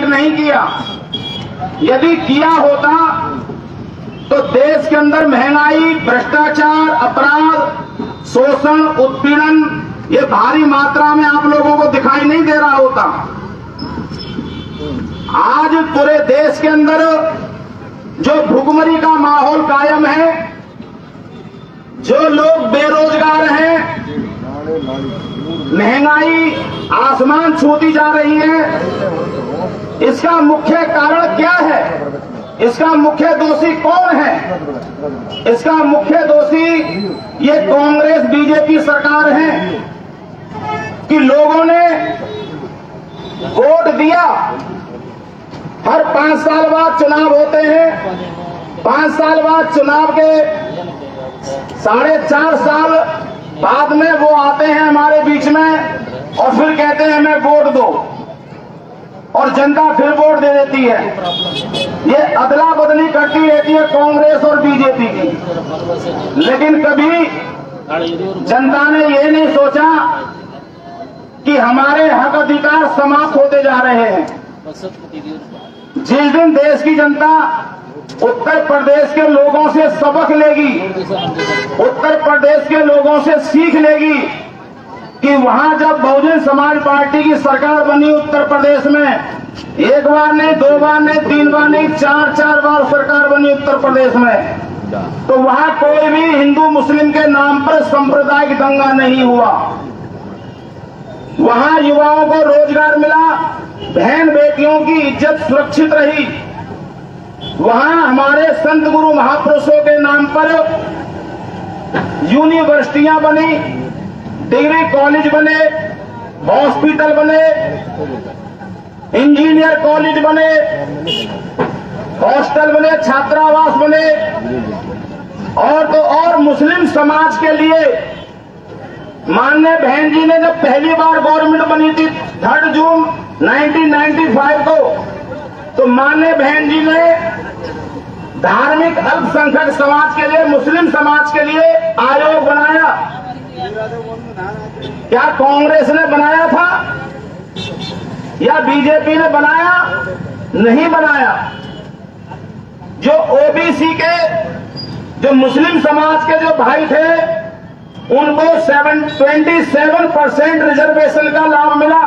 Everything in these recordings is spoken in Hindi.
नहीं किया। यदि किया होता तो देश के अंदर महंगाई, भ्रष्टाचार, अपराध, शोषण, उत्पीड़न ये भारी मात्रा में आप लोगों को दिखाई नहीं दे रहा होता। आज पूरे देश के अंदर जो भुखमरी का माहौल कायम है, जो लोग बेरोजगार हैं, महंगाई आसमान छूती जा रही है, इसका मुख्य कारण क्या है? इसका मुख्य दोषी कौन है? इसका मुख्य दोषी ये कांग्रेस बीजेपी सरकार है कि लोगों ने वोट दिया। हर 5 साल बाद चुनाव होते हैं, 5 साल बाद चुनाव के 4.5 साल बाद में वो आते हैं हमारे बीच में और फिर कहते हैं हमें वोट दो, और जनता फिर वोट दे देती है। ये अदला बदली करती रहती है कांग्रेस और बीजेपी की। लेकिन कभी जनता ने ये नहीं सोचा कि हमारे हक अधिकार समाप्त होते जा रहे हैं। जिस दिन देश की जनता उत्तर प्रदेश के लोगों से सबक लेगी, उत्तर प्रदेश के लोगों से सीख लेगी कि वहां जब बहुजन समाज पार्टी की सरकार बनी उत्तर प्रदेश में, 1 बार नहीं, 2 बार नहीं, 3 बार नहीं, 4 बार सरकार बनी उत्तर प्रदेश में, तो वहां कोई भी हिंदू मुस्लिम के नाम पर सांप्रदायिक दंगा नहीं हुआ। वहां युवाओं को रोजगार मिला, बहन बेटियों की इज्जत सुरक्षित रही। वहां हमारे संत गुरु महापुरुषों के नाम पर यूनिवर्सिटियां बनी, डिग्री कॉलेज बने, हॉस्पिटल बने, इंजीनियर कॉलेज बने, हॉस्टल बने, छात्रावास बने। और तो और मुस्लिम समाज के लिए माननीय बहन जी ने जब पहली बार गवर्नमेंट बनी थी 3 जून 1995 को, तो माननीय बहन जी ने धार्मिक अल्पसंख्यक समाज के लिए, मुस्लिम समाज के लिए आयोग बनाया। क्या कांग्रेस ने बनाया था या बीजेपी ने बनाया? नहीं बनाया। जो ओबीसी के, जो मुस्लिम समाज के जो भाई थे, उनको 27% रिजर्वेशन का लाभ मिला।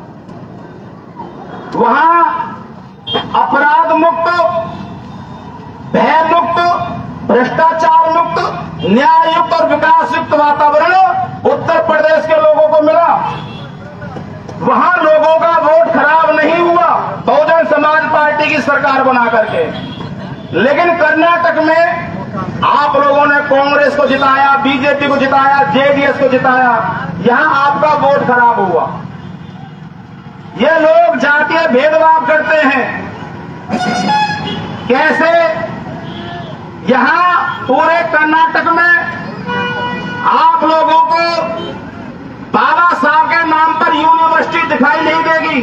वहां अपराध मुक्त, भय मुक्त, भ्रष्टाचार मुक्त, न्याय युक्त और विकास युक्त वातावरण उत्तर प्रदेश के लोगों को मिला। वहां लोगों का वोट खराब नहीं हुआ बहुजन समाज पार्टी की सरकार बना करके। लेकिन कर्नाटक में आप लोगों ने कांग्रेस को जिताया, बीजेपी को जिताया, जेडीएस को जिताया, यहां आपका वोट खराब हुआ। ये लोग जातीय भेदभाव करते हैं। कैसे? यहां पूरे कर्नाटक में आप लोगों को बाबा साहब के नाम पर यूनिवर्सिटी दिखाई नहीं देगी।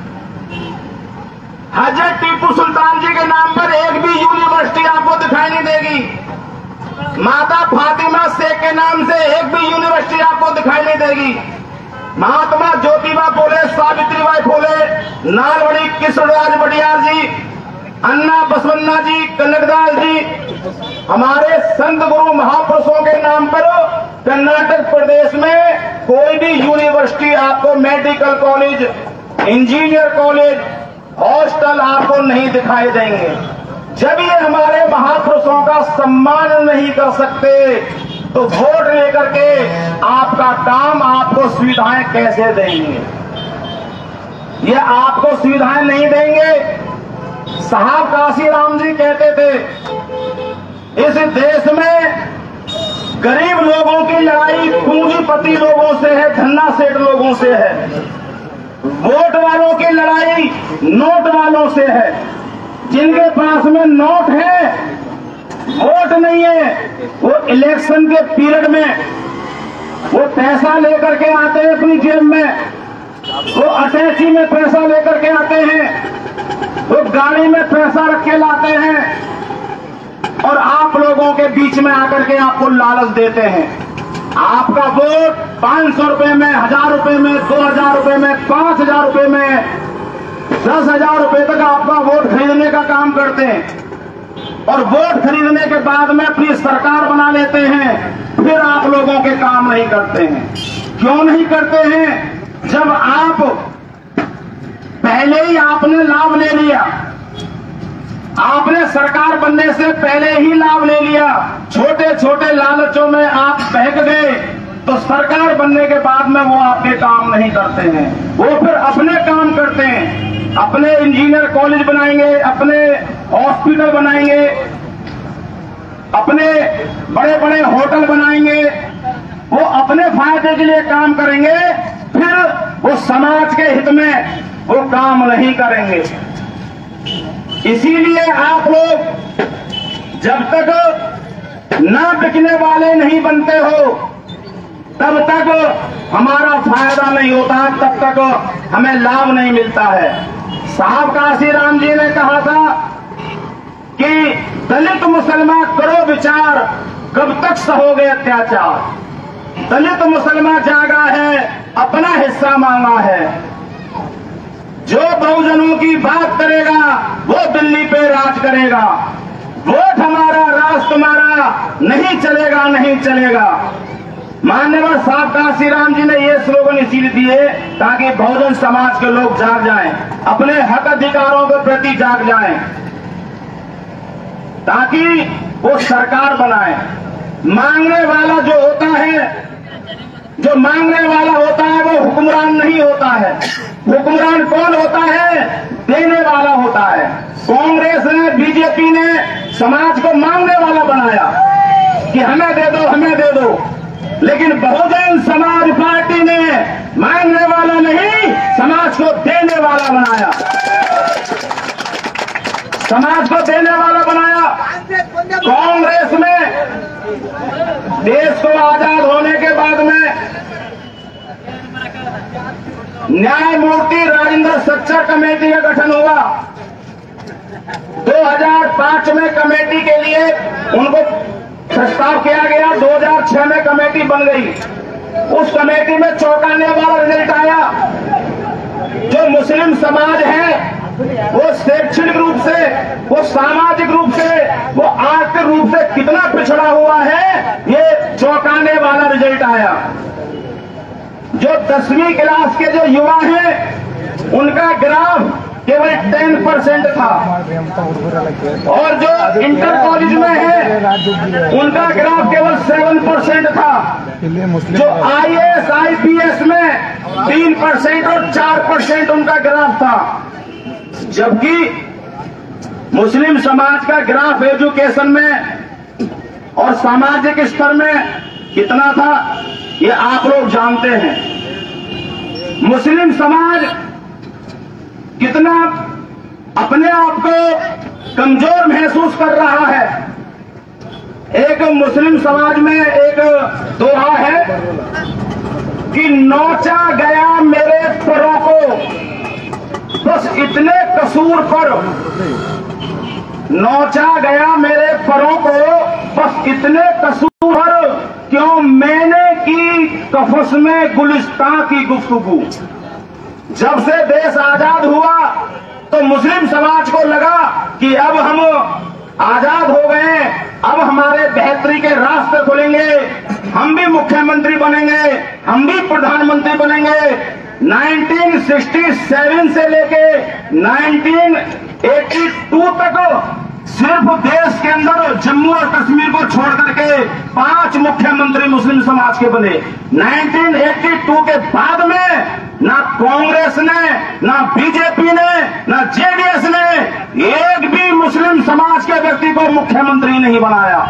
हजरत टीपू सुल्तान जी के नाम पर एक भी यूनिवर्सिटी आपको दिखाई नहीं देगी। माता फातिमा शेख के नाम से एक भी यूनिवर्सिटी आपको दिखाई नहीं देगी। महात्मा ज्योतिबा फुले, सावित्रीबाई फुले, नालवड़ी कृष्णराज बडियार जी, अन्ना बसवन्ना जी, कनकदास जी, हमारे संत गुरु महापुरुषों के नाम पर कर्नाटक प्रदेश में कोई भी यूनिवर्सिटी आपको, medical college, engineer college, hostel आपको नहीं दिखाई देंगे। जब ये हमारे महापुरुषों का सम्मान नहीं कर सकते तो वोट लेकर के आपका काम, आपको सुविधाएं कैसे देंगे? ये आपको सुविधाएं नहीं देंगे। साहब काशीराम जी कहते थे, इस देश में गरीब लोगों की लड़ाई पूंजीपति लोगों से है, धन्ना सेठ लोगों से है। वोट वालों की लड़ाई नोट वालों से है। जिनके पास में नोट है, वोट नहीं है, वो इलेक्शन के पीरियड में वो पैसा लेकर के आते हैं अपनी जेब में, वो अटैची में पैसा लेकर के आते हैं, वो गाड़ी में पैसा रख के लाते हैं और आप लोगों के बीच में आकर के आपको लालच देते हैं। आपका वोट 500 रुपए में, 1000 रुपए में, 2000 रुपए में, 5000 रुपए में 10,000 रुपए तक आपका वोट खरीदने का काम करते हैं और वोट खरीदने के बाद में अपनी सरकार बना लेते हैं, फिर आप लोगों के काम नहीं करते हैं। क्यों नहीं करते हैं? जब आप पहले ही आपने लाभ ले लिया, आपने सरकार बनने से पहले ही लाभ ले लिया, छोटे छोटे लालचों में आप बहक गए, तो सरकार बनने के बाद में वो आपके काम नहीं करते हैं, वो फिर अपने काम करते हैं। अपने इंजीनियर कॉलेज बनाएंगे, अपने हॉस्पिटल बनाएंगे, अपने बड़े बड़े होटल बनाएंगे, वो अपने फायदे के लिए काम करेंगे, फिर वो समाज के हित में वो काम नहीं करेंगे। इसीलिए आप लोग जब तक ना बिकने वाले नहीं बनते हो, तब तक हमारा फायदा नहीं होता, तब तक हमें लाभ नहीं मिलता है। साहब काशीराम जी ने कहा था कि दलित मुसलमान करो विचार, कब तक सहोगे अत्याचार। दलित मुसलमान जागा है, अपना हिस्सा मांगा है। जो बहुजनों की बात करेगा वो दिल्ली पे राज करेगा। वोट हमारा, राज तुम्हारा, नहीं चलेगा, नहीं चलेगा। मान्यवर साहब काशीराम जी ने ये स्लोगन इसीलिए दिए ताकि बहुजन समाज के लोग जाग जाएं, अपने हक अधिकारों के प्रति जाग जाएं, ताकि वो सरकार बनाए। मांगने वाला जो होता है, जो मांगने वाला होता है, वो हुक्मरान नहीं होता है। हुक्मरान कौन होता है? देने वाला होता है। कांग्रेस ने, बीजेपी ने समाज को मांगने वाला बनाया कि हमें दे दो, हमें दे दो, लेकिन बहुजन समाज पार्टी ने मांगने वाला नहीं, समाज को देने वाला बनाया, समाज को देने वाला बनाया। कांग्रेस में देश को आजाद होने के बाद में न्यायमूर्ति राजेंद्र सच्चर कमेटी का गठन हुआ। 2005 में कमेटी के लिए उनको प्रस्ताव किया गया, 2006 में कमेटी बन गई। उस कमेटी में चौंकाने वाला रिजल्ट आया। जो मुस्लिम समाज है वो शैक्षणिक रूप से, वो सामाजिक रूप से, वो आर्थिक रूप से कितना पिछड़ा हुआ है, ये चौंकाने वाला रिजल्ट आया। जो 10वीं क्लास के जो युवा हैं उनका ग्राफ केवल 10% था, और जो इंटर कॉलेज में है उनका ग्राफ केवल 7% था। जो IAS IPS में 3% और 4% उनका ग्राफ था। जबकि मुस्लिम समाज का ग्राफ एजुकेशन में और सामाजिक स्तर में कितना था, ये आप लोग जानते हैं। मुस्लिम समाज कितना अपने आप को कमजोर महसूस कर रहा है। एक मुस्लिम समाज में एक दोहा है कि नोचा गया मेरे परों को बस इतने कसूर पर, नोचा गया मेरे परों को बस इतने कसूर पर, क्यों मैंने की कफस में गुलिस्तां की गुफ्तगू। जब से देश आजाद हुआ तो मुस्लिम समाज को लगा कि अब हम आजाद हो गए, अब हमारे बेहतरी के रास्ते खुलेंगे, हम भी मुख्यमंत्री बनेंगे, हम भी प्रधानमंत्री बनेंगे। 1967 से लेके 1982 तक सिर्फ देश के अंदर जम्मू और कश्मीर को छोड़ करके 5 मुख्यमंत्री मुस्लिम समाज के बने। 1982 के बाद में ना कांग्रेस ने, ना बीजेपी ने, ना जेडीएस ने एक भी मुस्लिम समाज के व्यक्ति को मुख्यमंत्री नहीं बनाया।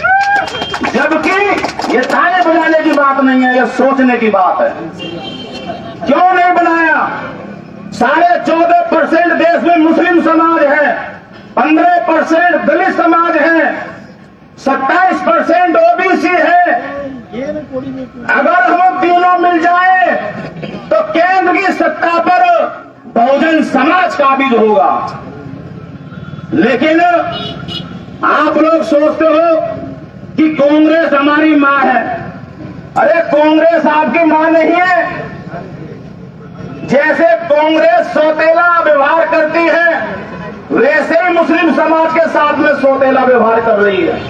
जबकि ये ताने बजाने की बात नहीं है, ये सोचने की बात है। क्यों नहीं बनाया? 14.5% देश में मुस्लिम समाज है, 15% दलित समाज है, 27% ओबीसी है। अगर हम तीनों मिल जाए तो केंद्र की सत्ता पर बहुजन समाज काबिज होगा। लेकिन आप लोग सोचते हो कि कांग्रेस हमारी मां है। अरे कांग्रेस आपकी मां नहीं है। जैसे कांग्रेस सौतेला व्यवहार करती है, वैसे ही मुस्लिम समाज के साथ में सौतेला व्यवहार कर रही है।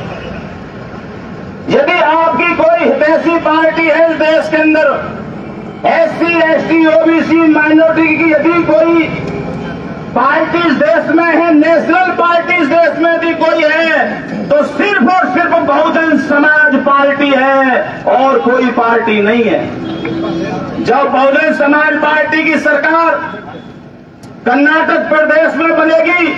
यदि आपकी कोई हितैषी पार्टी है इस देश के अंदर, SC, ST, OBC माइनॉरिटी की यदि कोई पार्टी इस देश में है, नेशनल पार्टी इस देश में यदि कोई है, तो सिर्फ और सिर्फ बहुजन समाज पार्टी है और कोई पार्टी नहीं है। जब बहुजन समाज पार्टी की सरकार कर्नाटक प्रदेश में बनेगी,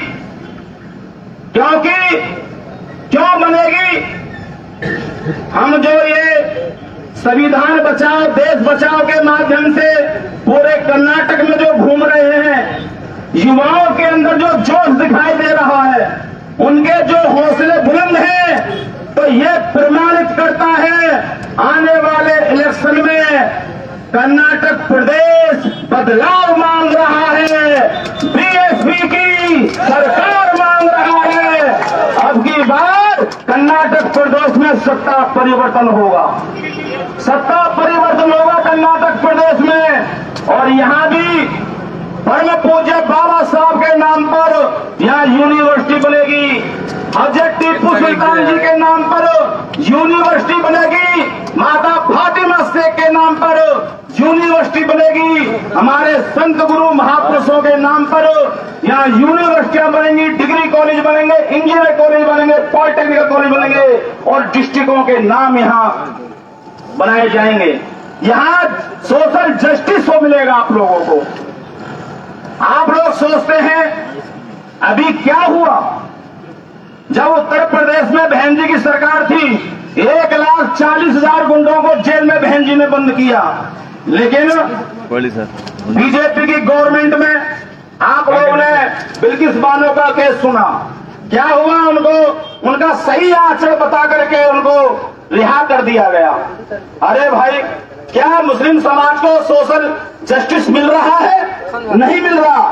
क्यों बनेगी? हम जो ये संविधान बचाओ देश बचाओ के माध्यम से पूरे कर्नाटक में जो घूम रहे हैं, युवाओं के अंदर जो जोश दिखाई दे रहा है, उनके जो हौसले बुलंद हैं, तो ये प्रमाणित करता है आने वाले इलेक्शन में कर्नाटक प्रदेश बदलाव मांग रहा है, बीएसपी की सरकार मांग रहा है। अब की बार कर्नाटक प्रदेश में सत्ता परिवर्तन होगा, सत्ता परिवर्तन होगा कर्नाटक प्रदेश में। और यहां भी परम पूज्य बाबा साहब के नाम पर यहां यूनिवर्सिटी बनेगी, हजरत टीपू सुल्तान जी के नाम पर यूनिवर्सिटी बनेगी, माता फातिमा शेख के नाम पर यूनिवर्सिटी बनेगी, हमारे संत गुरु महापुरुषों के नाम पर यहाँ यूनिवर्सिटियां बनेंगी, डिग्री कॉलेज बनेंगे, इंजीनियर कॉलेज बनेंगे, पॉलिटेक्निकल कॉलेज बनेंगे और डिस्ट्रिक्टों के नाम यहाँ बनाए जाएंगे। यहाँ सोशल जस्टिस को मिलेगा आप लोगों को। आप लोग सोचते हैं अभी क्या हुआ? जब उत्तर प्रदेश में बहन जी की सरकार थी, 1,40,000 गुंडों को जेल में बहन जी ने बंद किया। लेकिन बीजेपी की गवर्नमेंट में आप लोगों ने बिल्किस बानो का केस सुना, क्या हुआ? उनका सही आचरण बता करके उनको रिहा कर दिया गया। अरे भाई, क्या मुस्लिम समाज को सोशल जस्टिस मिल रहा है? नहीं मिल रहा।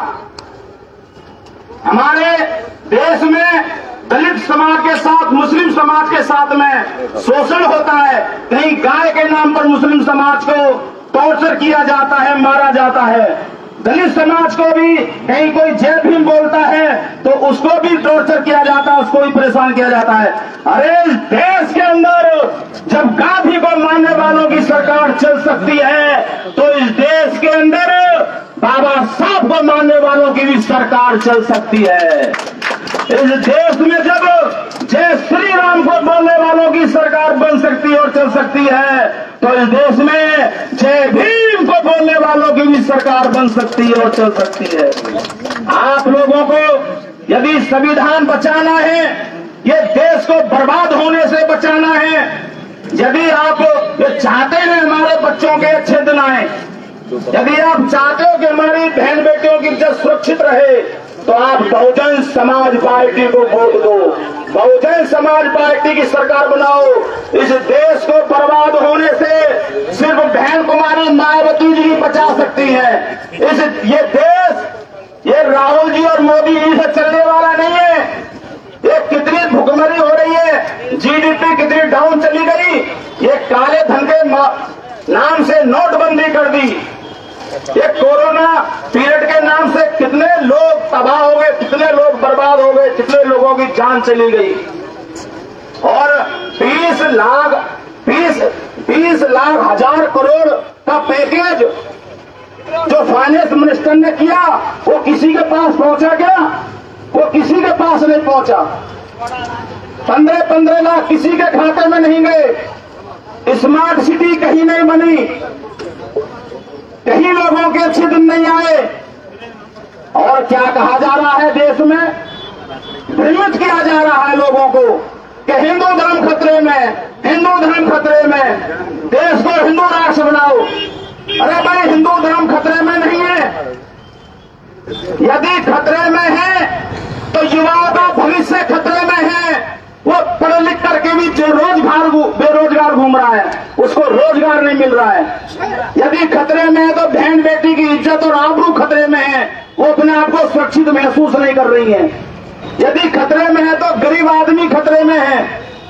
हमारे देश में दलित समाज के साथ मुस्लिम समाज के साथ में शोषण होता है। कहीं गाय के नाम पर मुस्लिम समाज को टॉर्चर किया जाता है, मारा जाता है। दलित समाज को भी कहीं कोई जय भीम बोलता है तो उसको भी टॉर्चर किया जाता है, उसको भी परेशान किया जाता है। अरे इस देश के अंदर जब गांधी को मानने वालों की सरकार चल सकती है, तो इस देश के अंदर बाबा साहब को मानने वालों की भी सरकार चल सकती है। इस देश में जब जय श्री राम को बोलने वालों की सरकार बन सकती है और चल सकती है, तो इस देश में जय भीम को बोलने वालों की भी सरकार बन सकती है और चल सकती है। आप लोगों को यदि संविधान बचाना है, ये देश को बर्बाद होने से बचाना है, यदि आप ये चाहते हैं हमारे बच्चों के अच्छे दिन आए, यदि आप चाहते हो कि हमारी बहन बेटियों की इज्जत सुरक्षित रहे, तो आप बहुजन समाज पार्टी को वोट दो, बहुजन समाज पार्टी की सरकार बनाओ। इस देश को बर्बाद होने से सिर्फ बहन कुमारी मायावती जी बचा सकती है। ये देश ये राहुल जी और मोदी जी से चलने वाला नहीं है। ये कितनी भुखमरी हो रही है, जीडीपी कितनी डाउन चली गई, ये काले धन के नाम से नोटबंदी कर दी, ये कोरोना पीरियड के नाम से कितने लोग तबाह हो गए, कितने लोग बर्बाद हो गए, कितने लोगों की जान चली गई। और 20 लाख हजार करोड़ का पैकेज जो फाइनेंस मिनिस्टर ने किया, वो किसी के पास पहुंचा क्या? वो किसी के पास नहीं पहुंचा। 15 लाख किसी के खाते में नहीं गए। स्मार्ट सिटी कहीं नहीं बनी, कहीं लोगों के अच्छे दिन नहीं आए। और क्या कहा जा रहा है देश में? भ्रमित किया जा रहा है लोगों को कि हिंदू धर्म खतरे में, हिंदू धर्म खतरे में, देश को हिंदू राष्ट्र बनाओ। अरे भाई, हिंदू धर्म खतरे में नहीं है। यदि खतरे में है तो युवाओं का भविष्य खतरे में है। वो पढ़ लिख करके भी बेरोजगार घूम रहा है, उसको रोजगार नहीं मिल रहा है। यदि खतरे में है तो बहन बेटी की इज्जत और आबरू खतरे में है, वो अपने आप को सुरक्षित महसूस नहीं कर रही है। यदि खतरे में है तो गरीब आदमी खतरे में है।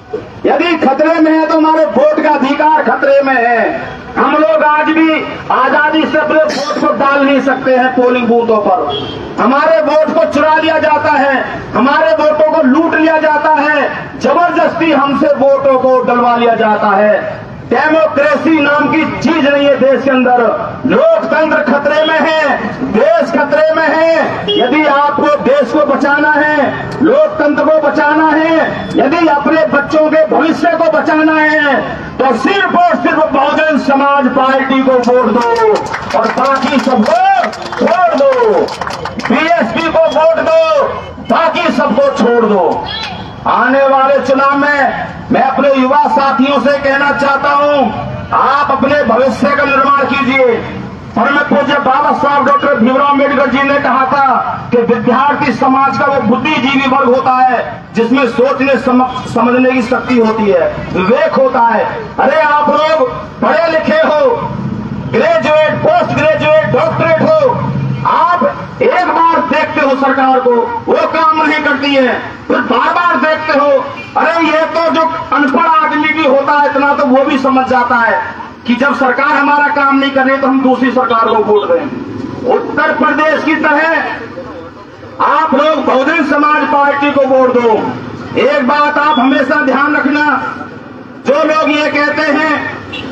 यदि खतरे में है तो हमारे वोट का अधिकार खतरे में है। हम लोग आज भी आजादी से अपने वोट को डाल नहीं सकते हैं पोलिंग बूथों पर। हमारे वोट को चुरा लिया जाता है, हमारे वोटों को लूट लिया जाता है, जबरदस्ती हमसे वोटों को डलवा लिया जाता है। डेमोक्रेसी नाम की चीज नहीं है देश के अंदर। लोकतंत्र खतरे में है, देश खतरे में है। यदि आपको देश को बचाना है, लोकतंत्र को बचाना है, यदि अपने बच्चों के भविष्य को बचाना है, तो सिर्फ और सिर्फ बहुजन समाज पार्टी को वोट दो और बाकी सबको छोड़ दो। बीएसपी को वोट दो, बाकी सबको छोड़ दो। आने वाले चुनाव में मैं अपने युवा साथियों से कहना चाहता हूं, आप अपने भविष्य का निर्माण कीजिए। और मैं पूज्य बाबा साहब डॉक्टर भीमराव अम्बेडकर जी ने कहा था कि विद्यार्थी समाज का वो बुद्धिजीवी वर्ग होता है जिसमें सोचने समझने की शक्ति होती है, विवेक होता है। अरे आप लोग पढ़े लिखे हो, ग्रेजुएट, पोस्ट ग्रेजुएट, डॉक्टरेट हो, आप एक बार देखते हो सरकार को, वो काम नहीं करती है, फिर बार बार देखते हो। अरे ये तो जो अनपढ़ आदमी भी होता है इतना तो वो भी समझ जाता है कि जब सरकार हमारा काम नहीं कर रही तो हम दूसरी सरकार को वोट दें। उत्तर प्रदेश की तरह आप लोग बहुजन समाज पार्टी को वोट दो। एक बात आप हमेशा ध्यान रखना, जो लोग ये कहते हैं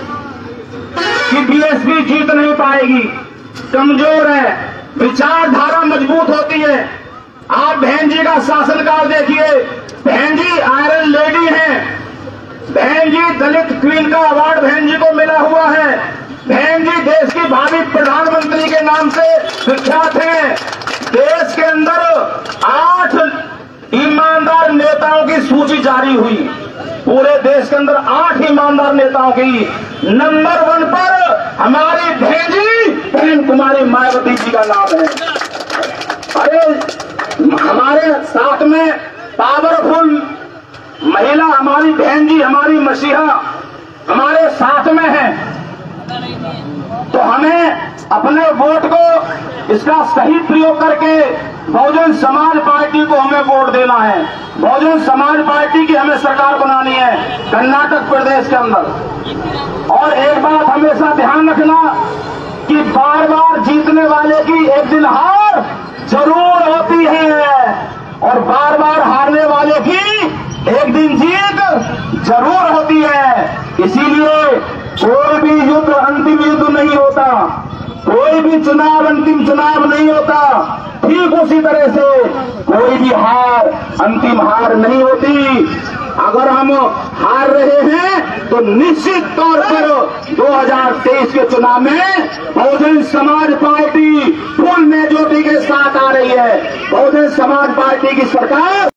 कि बीएसपी जीत नहीं पाएगी, कमजोर है, विचारधारा मजबूत होती है। आप बहन जी का शासनकाल देखिए, बहन जी आयरन लेडी हैं, बहन जी दलित क्वीन का अवार्ड बहन जी को मिला हुआ है, बहन जी देश की भावी प्रधानमंत्री के नाम से विख्यात हैं। देश के अंदर 8 ईमानदार नेताओं की सूची जारी हुई, पूरे देश के अंदर 8 ईमानदार नेताओं की। नंबर 1 पर हमारी बहन जी बहन कुमारी मायावती जी का नाम है। अरे हमारे साथ में पावरफुल महिला हमारी बहन जी, हमारी मसीहा हमारे साथ में है, तो हमें अपने वोट को इसका सही प्रयोग करके बहुजन समाज पार्टी को हमें वोट देना है। बहुजन समाज पार्टी की हमें सरकार बनानी है कर्नाटक प्रदेश के अंदर। और एक बात हमेशा ध्यान रखना कि बार बार जीतने वाले की एक दिन हार जरूर होती है और बार बार हारने वाले की एक दिन जीत जरूर होती है। इसीलिए कोई भी युद्ध अंतिम युद्ध नहीं होता, कोई भी चुनाव अंतिम चुनाव नहीं होता। ठीक उसी तरह से कोई भी हार अंतिम हार नहीं होती। अगर हम हार रहे हैं तो निश्चित तौर पर 2023 के चुनाव में Bahujan Samaj party full majority के साथ आ रही है। बहुजन समाज पार्टी की सरकार